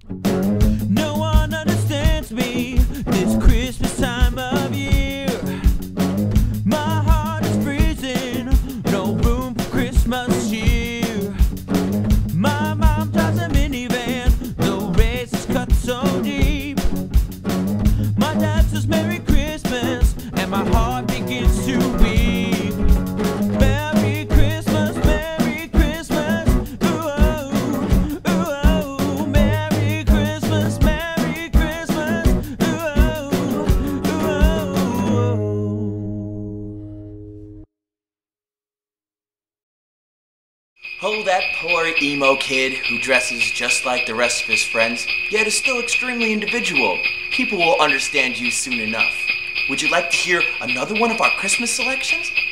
No one understands me this Christmas time of year. My heart is freezing, no room for Christmas cheer. My mom drives a minivan, the race is cut so deep. My dad says Merry Christmas, and my heart begins to weep. Merry Christmas, Merry Christmas, ooh oh, ooh oh. Merry Christmas, Merry Christmas, ooh oh, ooh oh. Oh, that poor emo kid who dresses just like the rest of his friends, yet is still extremely individual. People will understand you soon enough. Would you like to hear another one of our Christmas selections?